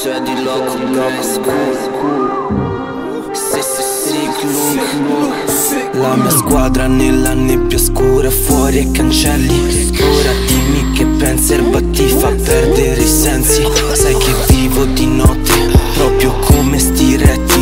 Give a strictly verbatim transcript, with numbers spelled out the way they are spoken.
cioè di loco Se se si La mia squadra nella nebbia scura, fuori e cancelli. Ora dimmi che pensi, erba ti fa perdere i sensi. Sai che vivo di notte, proprio come sti retti.